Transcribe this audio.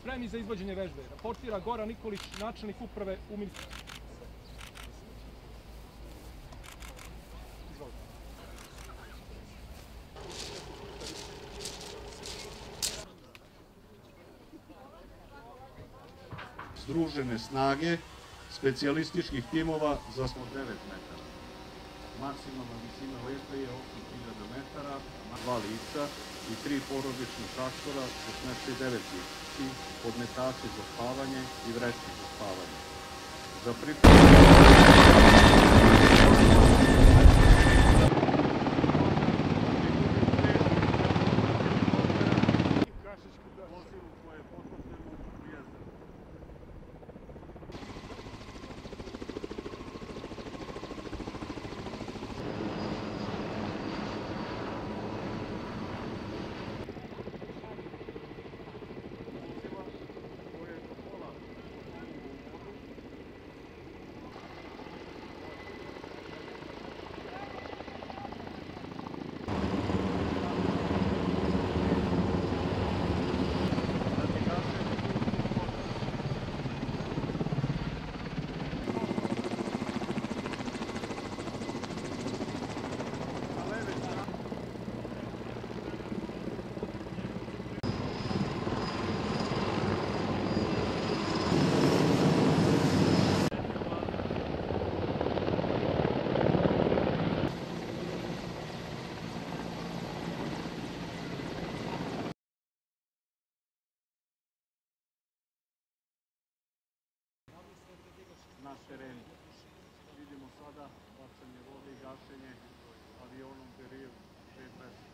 spremni za izvođenje vežbe. Raportira Goran Nikolić, načelnik uprave u ministarstvu. Združene snage specijalističkih timova za 9 metara. Maksimalna visina ležbe je 8000 metara, 2 lica i 3 porodična šatora sa smeštaj 9 lica, podmetači za spavanje i vreće za spavanje. Za naš teren. Vidimo sada bacanje vode i gašenje avionom Beril 5